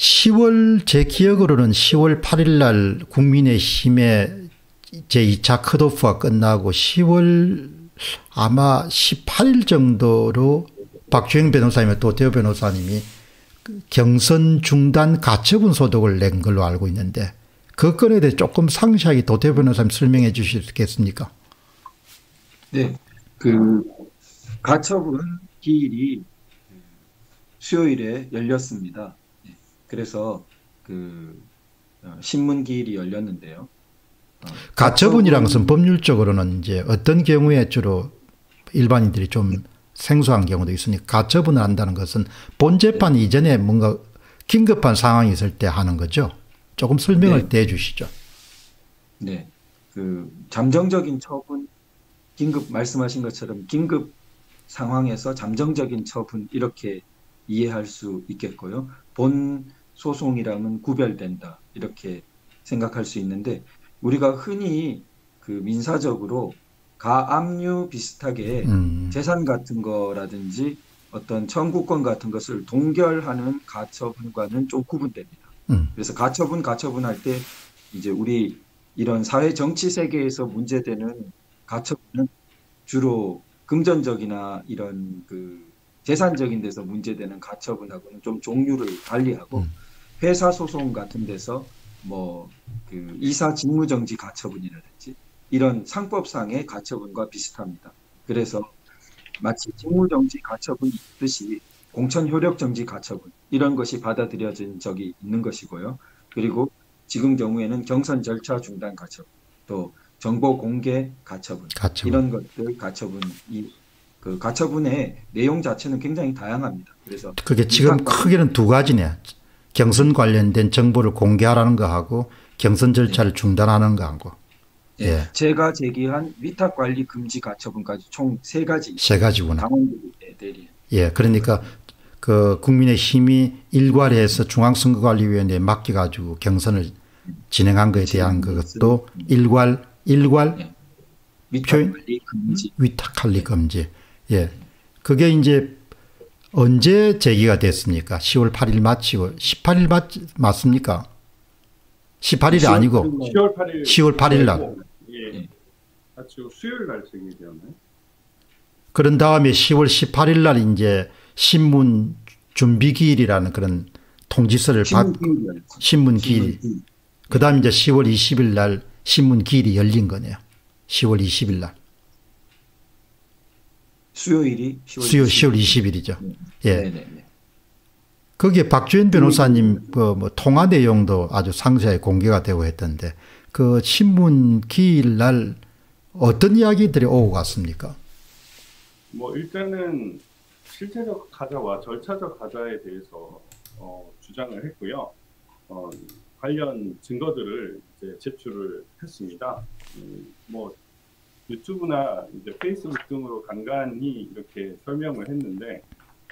10월 제 기억으로는 10월 8일 날 국민의힘의 제2차 컷오프가 끝나고 10월 아마 18일 정도로 박주영 변호사님과 도태호 변호사님이 경선 중단 가처분 소득을 낸 걸로 알고 있는데 그 건에 대해 조금 상세하게 도태호 변호사님 설명해 주시겠습니까? 네, 그 가처분 기일이 수요일에 열렸습니다. 그래서 그 신문 기일이 열렸는데요. 가처분이란 것은 법률적으로는 이제 어떤 경우에 주로 일반인들이 좀 생소한 경우도 있으니까 가처분을 한다는 것은 본 재판 이전에 뭔가 긴급한 상황이 있을 때 하는 거죠. 조금 설명을 해 주시죠. 네. 그 잠정적인 처분, 긴급 말씀하신 것처럼 긴급 상황에서 잠정적인 처분 이렇게 이해할 수 있겠고요. 본 소송이랑은 구별된다 이렇게 생각할 수 있는데 우리가 흔히 그 민사적으로 가압류 비슷하게 재산 같은 거라든지 어떤 청구권 같은 것을 동결하는 가처분과는 좀 구분됩니다. 그래서 가처분할 때 이제 우리 이런 사회 정치 세계에서 문제되는 가처분은 주로 금전적이나 이런 그 재산적인 데서 문제되는 가처분하고는 좀 종류를 달리하고 회사 소송 같은 데서 뭐 그 이사 직무정지 가처분이라든지 이런 상법상의 가처분과 비슷합니다. 그래서 마치 직무정지 가처분이 있듯이 공천효력정지 가처분 이런 것이 받아들여진 적이 있는 것이고요. 그리고 지금 경우에는 경선 절차 중단 가처분, 또 정보 공개 가처분, 이런 것들 가처분이 그 가처분의 내용 자체는 굉장히 다양합니다. 그래서 그게 지금 크게는 두 가지네요. 경선 관련된 정보를 공개하라는 거하고 경선 절차를 중단하는 거하고. 예. 제가 제기한 위탁관리 금지 가처분까지 총 세 가지. 세 가지구나. 당원들에 대리. 예, 그러니까 그 국민의힘이 일괄해서 중앙선거관리위원회에 맡겨가지고 경선을 진행한 것에 대한 그것도 일괄 위탁관리 금지. 위탁관리 금지. 예, 그게 이제 언제 제기가 됐습니까? 10월 8일 마치고 18일 맞습니까? 18일이 아니고 10월 8일 날. 예. 마치고 수요일 날 제기되었나요? 그런 다음에 10월 18일 날 이제 신문 준비기일이라는 그런 통지서를 신문 기일. 그 다음 이제 10월 20일 날 신문 기일이 열린 거네요. 10월 20일 날. 수요일이 10월 20일이죠. 예. 네네네. 거기에 박주현 변호사님 뭐 통화 내용도 아주 상세하게 공개가 되고 했던데 그 신문 기일 날 어떤 이야기들이 오고 갔습니까? 뭐 일단은 실체적 가자와 절차적 가자에 대해서 주장을 했고요. 관련 증거들을 이제 제출을 했습니다. 뭐 유튜브나 이제 페이스북 등으로 간간히 이렇게 설명을 했는데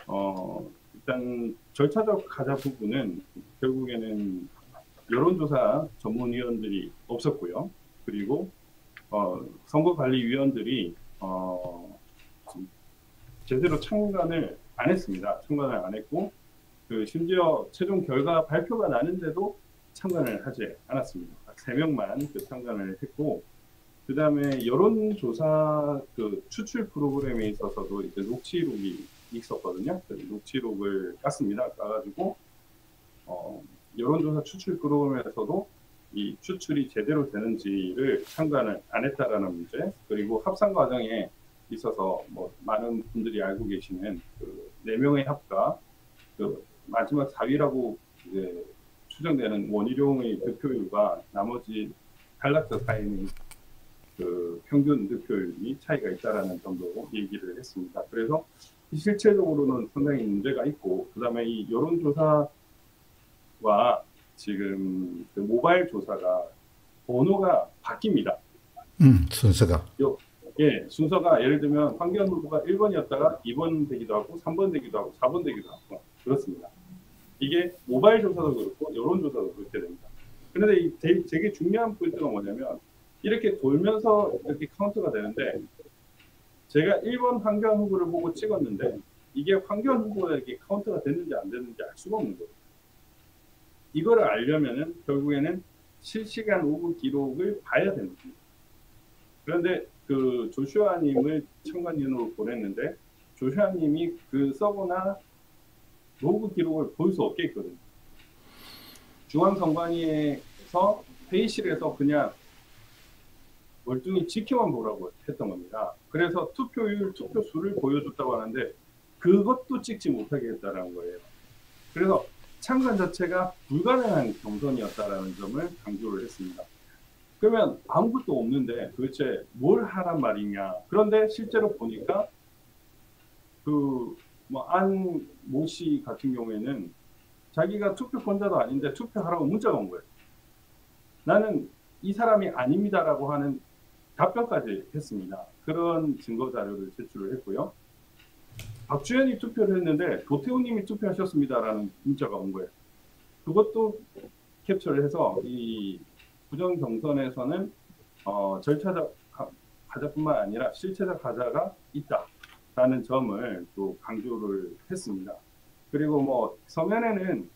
일단 절차적 가자 부분은 결국에는 여론조사 전문위원들이 없었고요. 그리고 선거관리위원들이 제대로 참관을 안 했습니다. 참관을 안 했고 심지어 최종 결과 발표가 나는데도 참관을 하지 않았습니다. 3명만 그 참관을 했고 그 다음에 여론조사 그 추출 프로그램에 있어서도 이제 녹취록이 있었거든요. 녹취록을 깠습니다. 까가지고 여론조사 추출 프로그램에서도 이 추출이 제대로 되는지를 참관을 안 했다라는 문제, 그리고 합산 과정에 있어서 뭐 많은 분들이 알고 계시는 그 4명의 합과 그 마지막 4위라고 이제 추정되는 원희룡의 득표율과 나머지 탈락자 사이의 그 평균 득표율이 차이가 있다라는 점도 얘기를 했습니다. 그래서 실체적으로는 상당히 문제가 있고, 그 다음에 이 여론조사와 지금 그 모바일 조사가 번호가 바뀝니다. 순서가. 예, 순서가 예를 들면 황교안 후보가 1번이었다가 2번 되기도 하고 3번 되기도 하고 4번 되기도 하고 그렇습니다. 이게 모바일 조사도 그렇고 여론조사도 그렇게 됩니다. 그런데 되게 중요한 포인트가 뭐냐면 이렇게 돌면서 이렇게 카운트가 되는데 제가 1번 황교안 후보를 보고 찍었는데 이게 황교안 후보에게 카운트가 됐는지 안 됐는지 알 수가 없는 거예요. 이거를 알려면은 결국에는 실시간 로그 기록을 봐야 되는 겁니다. 그런데 그 조슈아님을 참관인으로 보냈는데 조슈아님이 그 서버나 로그 기록을 볼 수 없게 했거든요. 중앙선관위에서 회의실에서 그냥 멀뚱히 지켜만 보라고 했던 겁니다. 그래서 투표율, 투표수를 보여줬다고 하는데 그것도 찍지 못하게 했다는 거예요. 그래서 참관 자체가 불가능한 경선이었다는 점을 강조를 했습니다. 그러면 아무것도 없는데 도대체 뭘 하란 말이냐. 그런데 실제로 보니까 그 뭐 안모 씨 같은 경우에는 자기가 투표권자도 아닌데 투표하라고 문자가 온 거예요. 나는 이 사람이 아닙니다라고 하는 답변까지 했습니다. 그런 증거 자료를 제출을 했고요. 박주현이 투표를 했는데 도태우님이 투표하셨습니다라는 문자가 온 거예요. 그것도 캡처를 해서 이 부정 경선에서는 절차적 가자뿐만 아니라 실체적 가자가 있다라는 점을 또 강조를 했습니다. 그리고 뭐 서면에는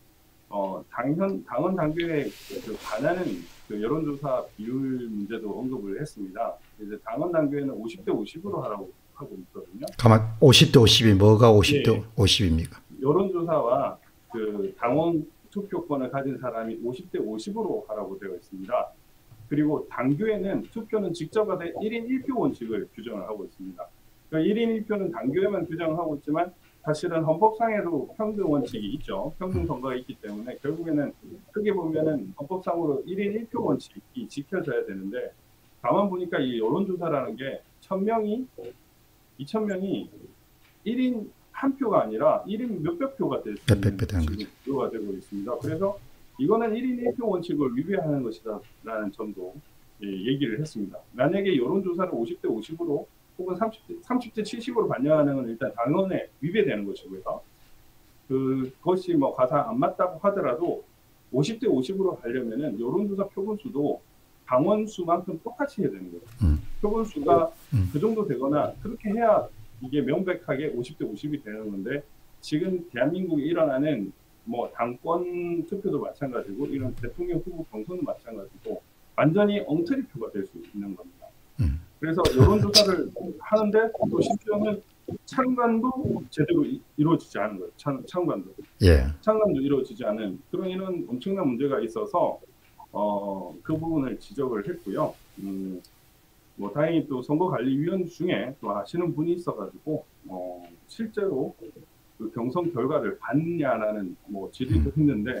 당원 당규에 반하는 그 여론조사 비율 문제도 언급을 했습니다. 이제 당원 당규에는 50대 50으로 하라고 하고 있거든요. 가만 50대 50이 뭐가 50대 네. 50입니까? 여론조사와 그 당원 투표권을 가진 사람이 50대 50으로 하라고 되어 있습니다. 그리고 당규에는 투표는 직접 하되 1인 1표 원칙을 규정을 하고 있습니다. 그러니까 1인 1표는 당규에만 규정을 하고 있지만 사실은 헌법상에도 평등 원칙이 있죠. 평등 선거가 있기 때문에 결국에는 크게 보면은 헌법상으로 1인 1표 원칙이 지켜져야 되는데 가만 보니까 이 여론조사라는 게 1000명이 2000명이 1인 한 표가 아니라 1인 몇백 표가 될 수 있는 구조가 되고 있습니다. 그래서 이거는 1인 1표 원칙을 위배하는 것이다라는 점도 얘기를 했습니다. 만약에 여론조사를 50대 50으로 혹은 30대 70으로 반영하는 건 일단 당원에 위배되는 것이고요. 그것이 뭐 가상 안 맞다고 하더라도 50대 50으로 하려면은 여론조사 표본수도 당원 수만큼 똑같이 해야 되는 거예요. 표본수가 그 정도 되거나 그렇게 해야 이게 명백하게 50대 50이 되는 건데 지금 대한민국에 일어나는 뭐 당권 투표도 마찬가지고 이런 대통령 후보 경선도 마찬가지고 완전히 엉터리표가 될 수 있는 겁니다. 그래서 여론조사를 하는데 또 심지어는 참관도 제대로 이루어지지 않은 거예요. 참관도. 예. 참관도 이루어지지 않은 그런 이런 엄청난 문제가 있어서 그 부분을 지적을 했고요. 뭐 다행히 또 선거관리위원 중에 또 아시는 분이 있어가지고 실제로 그 경선 결과를 봤냐라는 뭐 질의도 했는데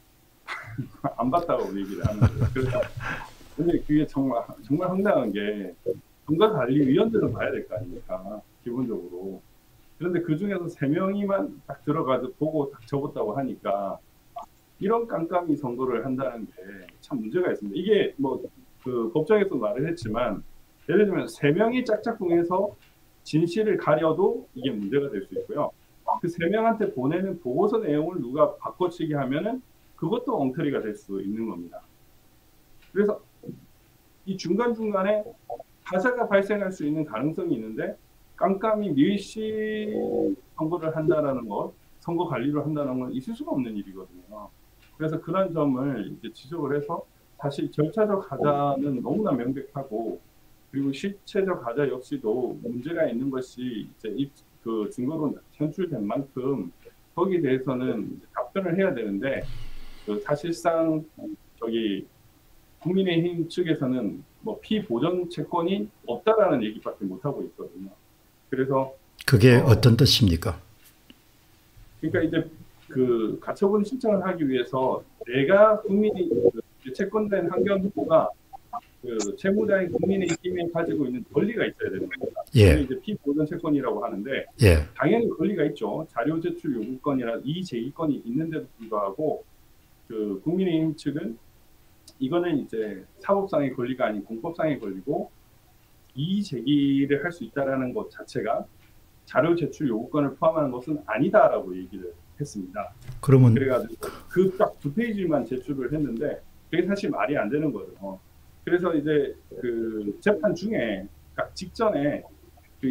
안 봤다고 얘기를 하는 거예요. 그래서 근데 그게 정말 황당한 게 선거관리위원들은 봐야 될 거 아닙니까 기본적으로. 그런데 그 중에서 3명이만 딱 들어가서 보고 딱 적었다고 하니까 이런 깜깜이 선거를 한다는 게 참 문제가 있습니다. 이게 뭐 그 법정에서 말을 했지만 예를 들면 3명이 짝짝꿍해서 진실을 가려도 이게 문제가 될 수 있고요. 그 3명한테 보내는 보고서 내용을 누가 바꿔치기 하면은 그것도 엉터리가 될 수 있는 겁니다. 그래서 이 중간중간에 가사가 발생할 수 있는 가능성이 있는데 깜깜이 밀실 선거를 한다는 것, 선거 관리를 한다는 건 있을 수가 없는 일이거든요. 그래서 그런 점을 이제 지적을 해서 사실 절차적 가자는 너무나 명백하고 그리고 실체적 가자 역시도 문제가 있는 것이 이제 그 증거로 현출된 만큼 거기에 대해서는 답변을 해야 되는데 그 사실상 저기 국민의힘 측에서는 뭐 피보전 채권이 없다라는 얘기밖에 못 하고 있거든요. 그래서 그게 어떤 뜻입니까? 그러니까 이제 그 가처분 신청을 하기 위해서 내가 국민이 채권된 한경 후보가 그 채무자인 국민의힘에 가지고 있는 권리가 있어야 되는 겁니다. 예. 이제 피보전 채권이라고 하는데 예. 당연히 권리가 있죠. 자료 제출 요구권이나 이의제기권이 있는데도 불구하고 그 국민의힘 측은 이거는 이제 사법상의 권리가 아닌 공법상의 권리고 이의제기를 할 수 있다라는 것 자체가 자료 제출 요구권을 포함하는 것은 아니다라고 얘기를 했습니다. 그러면 그래가지고 그 딱 2페이지만 제출을 했는데 그게 사실 말이 안 되는 거예요. 그래서 이제 그 재판 중에 딱 직전에 그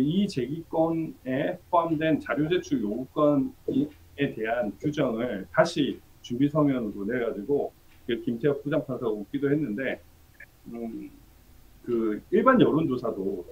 이의제기권에 포함된 자료 제출 요구권에 대한 규정을 다시 준비 서면으로 내가지고 김태혁 부장판사가 웃기도 했는데 그 일반 여론조사도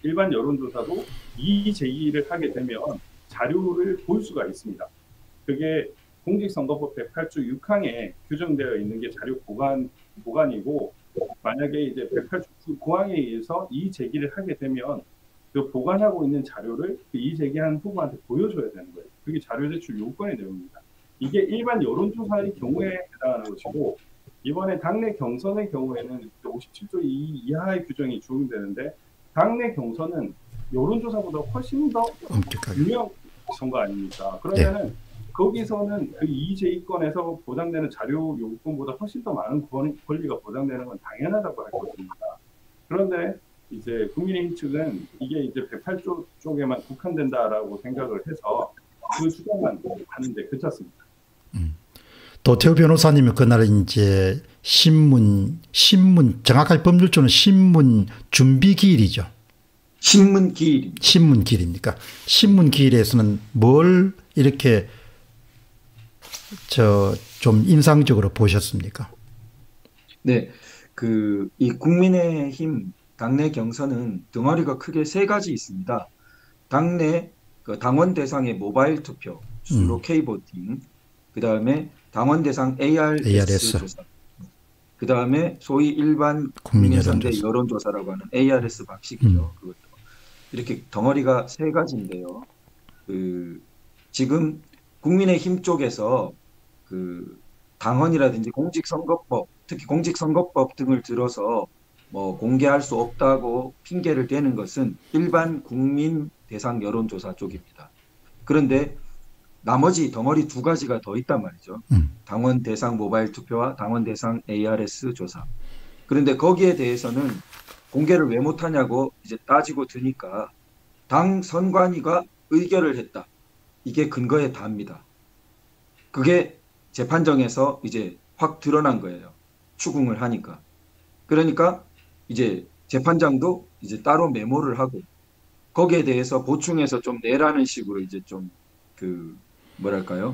이의 제기를 하게 되면 자료를 볼 수가 있습니다. 그게 공직선거법 108조 6항에 규정되어 있는 게 자료 보관이고 만약에 이제 108조 9항에 의해서 이의 제기를 하게 되면 그 보관하고 있는 자료를 그 이의 제기한 후보한테 보여줘야 되는 거예요. 그게 자료 제출 요건의 내용입니다. 이게 일반 여론조사의 경우에 해당하는 것이고 이번에 당내 경선의 경우에는 57조 2 이하의 규정이 적용되는데 당내 경선은 여론조사보다 훨씬 더 유명 선거 아닙니까? 그러면은 거기서는 그 이의제기권에서 보장되는 자료 요건보다 훨씬 더 많은 권리가 보장되는 건 당연하다고 할 것입니다. 그런데 이제 국민의힘 측은 이게 이제 108조 쪽에만 국한된다라고 생각을 해서 그 주장만 하는데 그쳤습니다. 도태우 변호사님은 그날 이제 신문 정확하게 법률적으로는 신문 준비기일이죠. 신문기일입니까? 신문기일에서는 뭘 이렇게 좀 인상적으로 보셨습니까? 네, 이 국민의힘 당내 경선은 덩어리가 크게 세 가지 있습니다. 당내 당원 대상의 모바일 투표, 주로 K보팅, 그 다음에 당원 대상 ARS 조사, 그 다음에 소위 일반 국민선대 여론조사라고 하는 ARS 방식이죠. 그것도 이렇게 덩어리가 세 가지인데요. 지금 국민의힘 쪽에서 당헌이라든지 공직선거법, 특히 공직선거법 등을 들어서 뭐 공개할 수 없다고 핑계를 대는 것은 일반 국민 대상 여론조사 쪽입니다. 그런데 나머지 덩어리 두 가지가 더 있단 말이죠. 당원 대상 모바일 투표와 당원 대상 ARS 조사. 그런데 거기에 대해서는 공개를 왜 못하냐고 이제 따지고 드니까 당 선관위가 의결을 했다. 이게 근거에 답니다. 그게 재판정에서 이제 확 드러난 거예요. 추궁을 하니까. 그러니까 이제 재판장도 이제 따로 메모를 하고 거기에 대해서 보충해서 좀 내라는 식으로 이제 좀 뭐랄까요?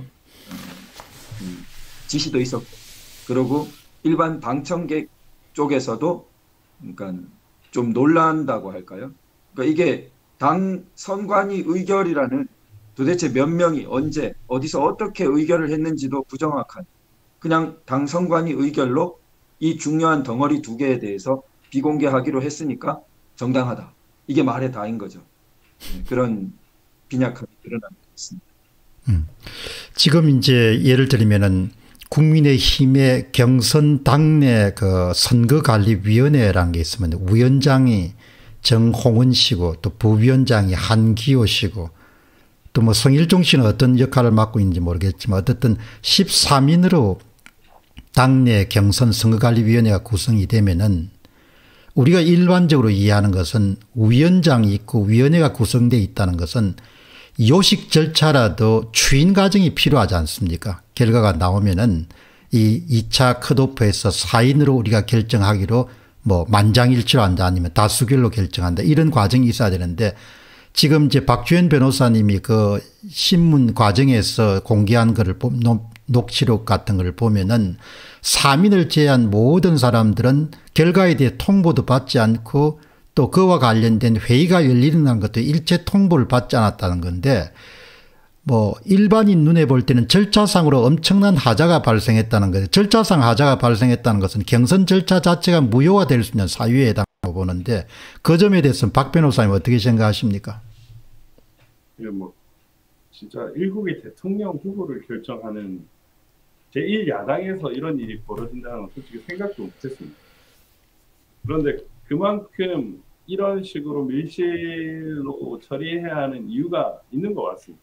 지시도 있었고. 그리고 일반 방청객 쪽에서도 그러니까 좀 놀란다고 할까요? 그러니까 이게 당 선관위 의결이라는 도대체 몇 명이 언제 어디서 어떻게 의결을 했는지도 부정확한 그냥 당 선관위 의결로 이 중요한 덩어리 두 개에 대해서 비공개하기로 했으니까 정당하다. 이게 말의 다인 거죠. 그런 빈약함이 드러나고 있습니다. 지금 이제 예를 들면은 국민의힘의 경선 당내 선거관리위원회라는 게 있으면 위원장이 정홍은 씨고 또 부위원장이 한기호 씨고 또 뭐 성일종 씨는 어떤 역할을 맡고 있는지 모르겠지만 어쨌든 13인으로 당내 경선 선거관리위원회가 구성이 되면은 우리가 일반적으로 이해하는 것은 위원장이 있고 위원회가 구성되어 있다는 것은 요식 절차라도 추인 과정이 필요하지 않습니까? 결과가 나오면은 이 2차 컷오프에서 4인으로 우리가 결정하기로 뭐 만장일치로 한다 아니면 다수결로 결정한다 이런 과정이 있어야 되는데 지금 이제 박주현 변호사님이 그 신문 과정에서 공개한 거를 녹취록 같은 걸 보면은 3인을 제외한 모든 사람들은 결과에 대해 통보도 받지 않고 또 그와 관련된 회의가 열리는 것도 일체 통보를 받지 않았다는 건데 뭐 일반인 눈에 볼 때는 절차상으로 엄청난 하자가 발생했다는 거예요. 절차상 하자가 발생했다는 것은 경선 절차 자체가 무효화될 수 있는 사유에 해당하고 보는데 그 점에 대해서는 박 변호사님 어떻게 생각하십니까? 뭐 진짜 일국의 대통령 후보를 결정하는 제1야당에서 이런 일이 벌어진다는 건 솔직히 생각도 못했습니다. 그런데 그만큼 이런 식으로 밀실로 처리해야 하는 이유가 있는 것 같습니다.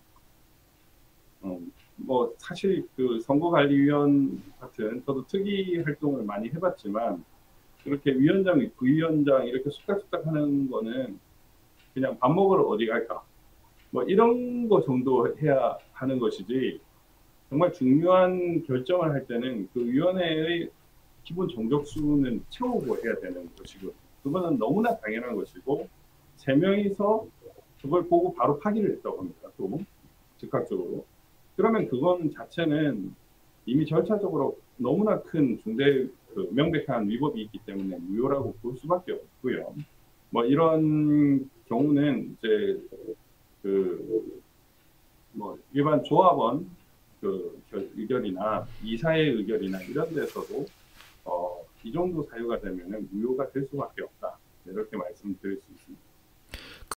뭐 사실 선거관리위원 같은 저도 특이 활동을 많이 해봤지만 그렇게 위원장, 부위원장 이렇게 쑥닥쑥닥 하는 거는 그냥 밥 먹으러 어디 갈까 뭐 이런 거 정도 해야 하는 것이지 정말 중요한 결정을 할 때는 그 위원회의 기본 정적수는 채우고 해야 되는 것이고 그거는 너무나 당연한 것이고 3명이서 그걸 보고 바로 파기를 했다고 합니다. 또 즉각적으로. 그러면 그건 자체는 이미 절차적으로 너무나 큰 중대 명백한 위법이 있기 때문에 무효라고 볼 수밖에 없고요. 뭐 이런 경우는 이제 뭐 일반 조합원 의결이나 이사의 의결이나 이런 데서도 이 정도 사유가 되면은 무효가 될 수밖에 없다. 이렇게 말씀드릴 수 있습니다.